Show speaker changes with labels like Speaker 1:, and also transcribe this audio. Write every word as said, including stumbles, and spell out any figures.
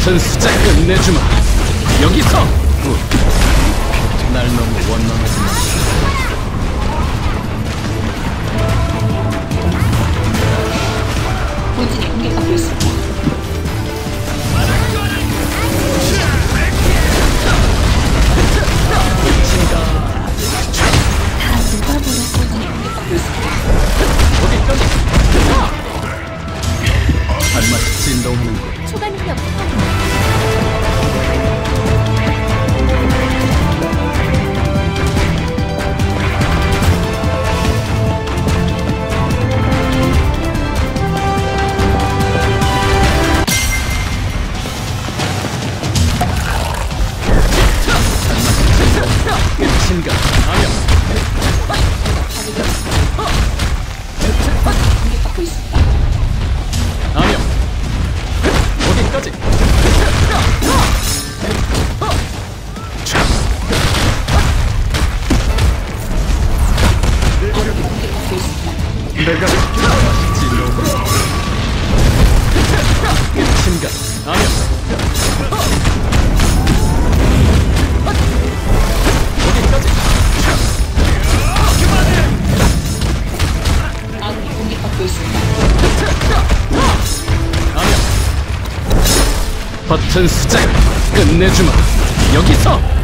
Speaker 1: 버튼 숫자 끝내주마. 여기서 굿. 날 너무 원망하지 마.
Speaker 2: 본진이 공격받고 있습니다. 다 녹아버려. 본진이 공격받고 있습니다.
Speaker 1: 어디까지? 한마디 진동하는 거.
Speaker 2: 초과 능력 확인.
Speaker 1: 끝인가? 아명.
Speaker 2: 공격받고 있습니다.
Speaker 1: 아명. 어디까지?
Speaker 2: 공격받고 있습니다.
Speaker 1: 내가 진동으로. 끝인가? 아명. 어디까지?
Speaker 2: 아군이 공격받고 있습니다.
Speaker 1: 아명. 버튼 수작 끝내주마. 여기서